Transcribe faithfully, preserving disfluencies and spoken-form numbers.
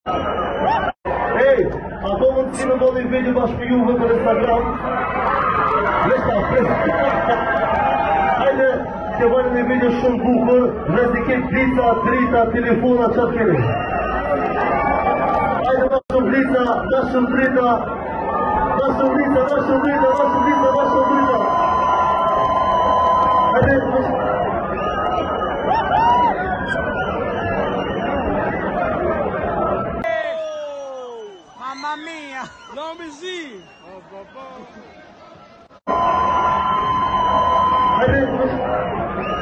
Ej, a domnul țină bă de video baš pe Juve pe Instagram. Ăsta, haide, te văd de video și un bucur, vreau să chei pizza, trita, telefona, ce-ar kere. Haide, dați-o pizza, dați-o trita, dați-o pizza, dați-o trita, dați-o pizza, dați-o trita. Haide, Mamma mia! Non mi si! haide,